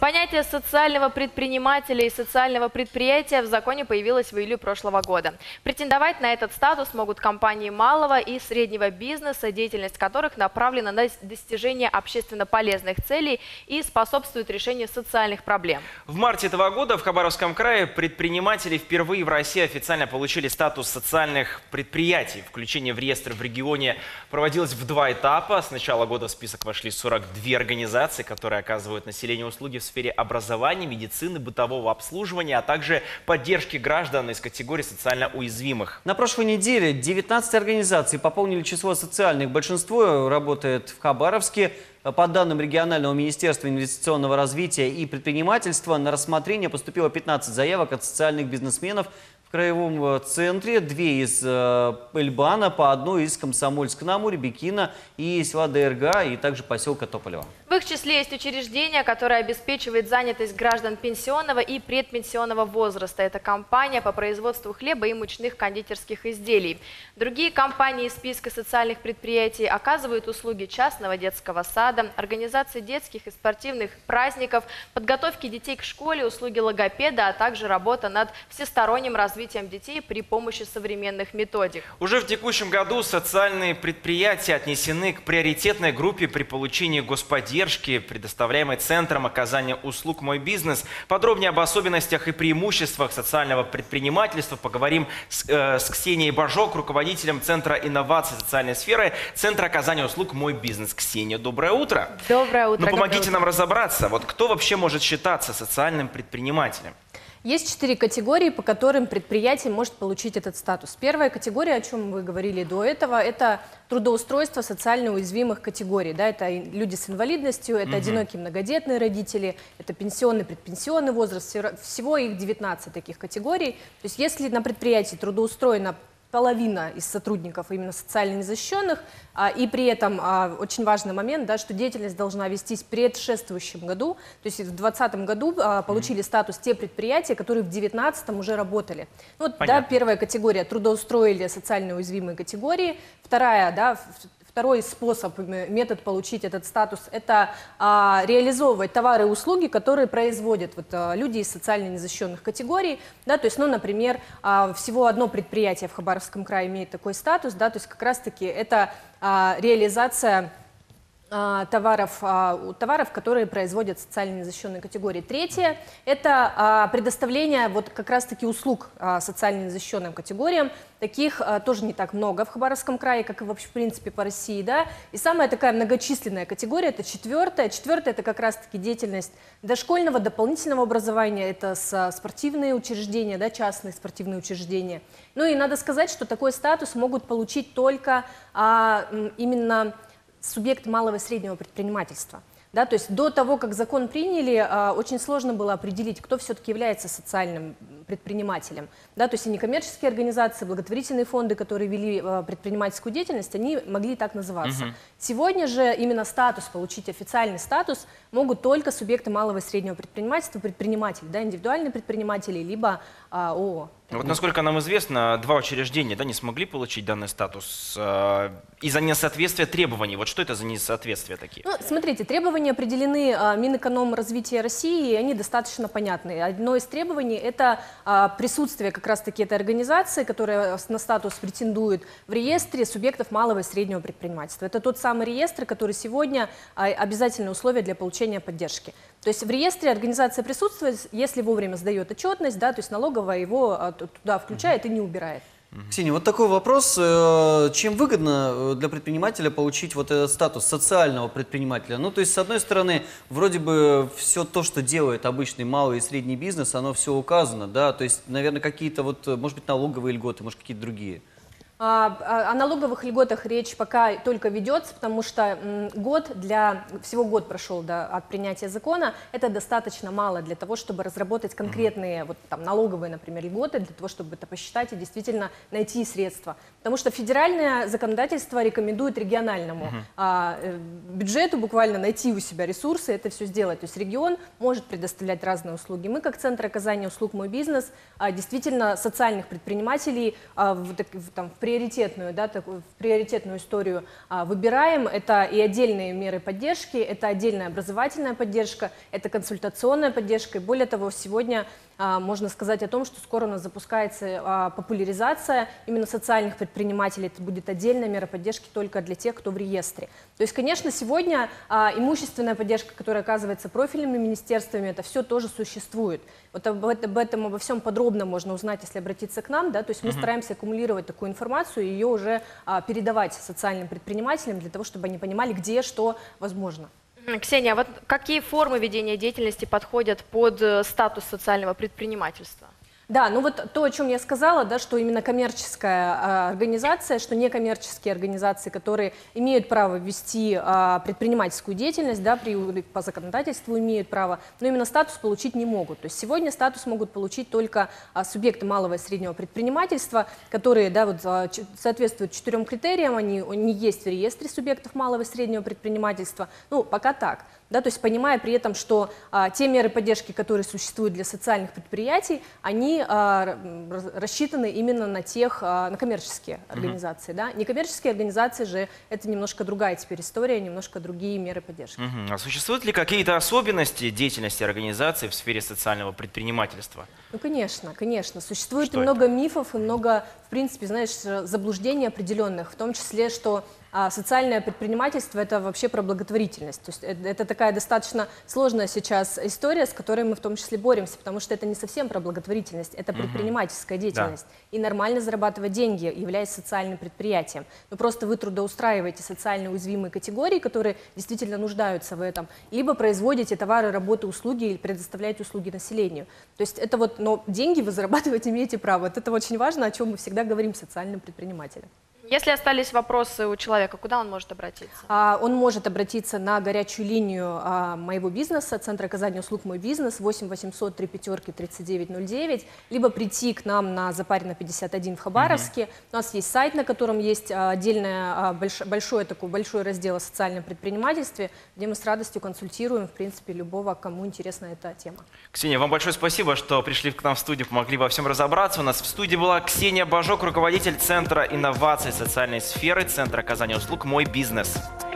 Понятие социального предпринимателя и социального предприятия в законе появилось в июле прошлого года. Претендовать на этот статус могут компании малого и среднего бизнеса, деятельность которых направлена на достижение общественно полезных целей и способствует решению социальных проблем. В марте этого года в Хабаровском крае предприниматели впервые в России официально получили статус социальных предприятий. Включение в реестр в регионе проводилось в 2 этапа. С начала года в список вошли 42 организации, которые оказывают населению услуги в сфере образования, медицины, бытового обслуживания, а также поддержки граждан из категории социально уязвимых. На прошлой неделе 19 организаций пополнили число социальных. Большинство работает в Хабаровске. По данным регионального министерства инвестиционного развития и предпринимательства, на рассмотрение поступило 15 заявок от социальных бизнесменов в краевом центре, 2 из Эльбана, по 1 из Комсомольск-на-Амуре, Бикина и села ДРГ, и также поселка Тополева. В их числе есть учреждение, которое обеспечивает занятость граждан пенсионного и предпенсионного возраста. Это компания по производству хлеба и мучных кондитерских изделий. Другие компании из списка социальных предприятий оказывают услуги частного детского сада, организации детских и спортивных праздников, подготовки детей к школе, услуги логопеда, а также работа над всесторонним развитием детей при помощи современных методик. Уже в текущем году социальные предприятия отнесены к приоритетной группе при получении господдержки, предоставляемой Центром оказания услуг «Мой бизнес». Подробнее об особенностях и преимуществах социального предпринимательства поговорим с Ксенией Бажок, руководителем Центра инноваций социальной сферы Центра оказания услуг «Мой бизнес». Ксения, доброе утро. Доброе утро. Ну, помогите нам разобраться, вот кто вообще может считаться социальным предпринимателем? Есть 4 категории, по которым предприятие может получить этот статус. Первая категория, о чем вы говорили до этого, это трудоустройство социально уязвимых категорий. Да, это люди с инвалидностью, это одинокие многодетные родители, это пенсионный, предпенсионный возраст. Всего их 19 таких категорий. То есть если на предприятии трудоустроена половина из сотрудников именно социально незащищенных, и при этом очень важный момент, да, что деятельность должна вестись в предшествующем году, то есть в 2020 году получили статус те предприятия, которые в 2019 уже работали. Вот, да, первая категория — трудоустроили социально уязвимые категории, вторая, да, второй способ, метод получить этот статус – это реализовывать товары и услуги, которые производят люди из социально незащищенных категорий. Да, то есть, ну, например, всего одно предприятие в Хабаровском крае имеет такой статус, да, то есть как раз-таки это реализация товаров, которые производят социально незащищенные категории. Третье – это предоставление вот как раз-таки услуг социально незащищенным категориям. Таких тоже не так много в Хабаровском крае, как и вообще в принципе по России. Да? И самая такая многочисленная категория – это четвертая. Четвертая – это как раз-таки деятельность дошкольного, дополнительного образования. Это спортивные учреждения, да, частные спортивные учреждения. Ну и надо сказать, что такой статус могут получить только именно субъект малого и среднего предпринимательства. Да, то есть до того, как закон приняли, очень сложно было определить, кто все-таки является социальным предпринимателем. Да, то есть и некоммерческие организации, благотворительные фонды, которые вели предпринимательскую деятельность, они могли так называться. Сегодня же именно статус, получить официальный статус могут только субъекты малого и среднего предпринимательства, предприниматели, да, индивидуальные предприниматели, либо ООО. Вот, насколько нам известно, 2 учреждения, да, не смогли получить данный статус из-за несоответствия требований. Вот что это за несоответствия такие? Ну, смотрите, требования определены Минэкономразвития России, и они достаточно понятны. Одно из требований – это присутствие как раз-таки этой организации, которая на статус претендует, в реестре субъектов малого и среднего предпринимательства. Это тот самый реестр, который сегодня обязательное условие для получения поддержки. То есть в реестре организация присутствует, если вовремя сдает отчетность, да, то есть налоговая его туда включает и не убирает. Ксения, вот такой вопрос. Чем выгодно для предпринимателя получить вот этот статус социального предпринимателя? Ну, то есть, с одной стороны, вроде бы все то, что делает обычный малый и средний бизнес, оно все указано, да? То есть, наверное, какие-то вот, может быть, налоговые льготы, может, какие-то другие. О налоговых льготах речь пока только ведется, потому что всего год прошел от принятия закона. Это достаточно мало для того, чтобы разработать конкретные налоговые, например, льготы, для того, чтобы это посчитать и действительно найти средства. Потому что федеральное законодательство рекомендует региональному бюджету буквально найти у себя ресурсы, это все сделать. То есть регион может предоставлять разные услуги. Мы, как Центр оказания услуг «Мой бизнес», действительно социальных предпринимателей в приоритетную, да, такую приоритетную историю выбираем. Это и отдельные меры поддержки, это отдельная образовательная поддержка, это консультационная поддержка. И более того, сегодня можно сказать о том, что скоро у нас запускается популяризация именно социальных предпринимателей. Это будет отдельная мера поддержки только для тех, кто в реестре. То есть, конечно, сегодня имущественная поддержка, которая оказывается профильными министерствами, это все тоже существует. Вот об этом, обо всем подробно можно узнать, если обратиться к нам. Да? То есть мы стараемся аккумулировать такую информацию и ее уже передавать социальным предпринимателям для того, чтобы они понимали, где что возможно. Ксения, а вот какие формы ведения деятельности подходят под статус социального предпринимательства? Да, ну вот то, о чем я сказала, да, что именно коммерческая организация, что некоммерческие организации, которые имеют право вести предпринимательскую деятельность, да, по законодательству имеют право, но именно статус получить не могут. То есть сегодня статус могут получить только субъекты малого и среднего предпринимательства, которые, да, вот, соответствуют 4 критериям, они есть в реестре субъектов малого и среднего предпринимательства, ну, пока так. Да, то есть понимая при этом, что те меры поддержки, которые существуют для социальных предприятий, они рассчитаны именно на коммерческие организации. Да? Некоммерческие организации же это немножко другая теперь история, немножко другие меры поддержки. А существуют ли какие-то особенности деятельности организации в сфере социального предпринимательства? Ну, конечно, конечно. Существует Что и много мифов, и много, в принципе, знаешь, заблуждений определенных, в том числе, что социальное предпринимательство – это вообще про благотворительность. То есть это такая достаточно сложная сейчас история, с которой мы в том числе боремся, потому что это не совсем про благотворительность, это предпринимательская деятельность. Да. И нормально зарабатывать деньги, являясь социальным предприятием. Но просто вы трудоустраиваете социально уязвимые категории, которые действительно нуждаются в этом, либо производите товары, работы, услуги или предоставляете услуги населению. То есть это вот, но деньги вы зарабатывать имеете право. Вот это очень важно, о чем мы всегда говорим социальным предпринимателям. Если остались вопросы у человека, куда он может обратиться? Он может обратиться на горячую линию моего бизнеса, Центра оказания услуг «Мой бизнес», 8 800 3 3909, либо прийти к нам на Запарина 51 в Хабаровске. У нас есть сайт, на котором есть отдельный большой раздел о социальном предпринимательстве, где мы с радостью консультируем, в принципе, любого, кому интересна эта тема. Ксения, вам большое спасибо, что пришли к нам в студию, помогли во всем разобраться. У нас в студии была Ксения Божок, руководитель Центра инноваций социальной сферы, Центра оказания услуг «Мой бизнес».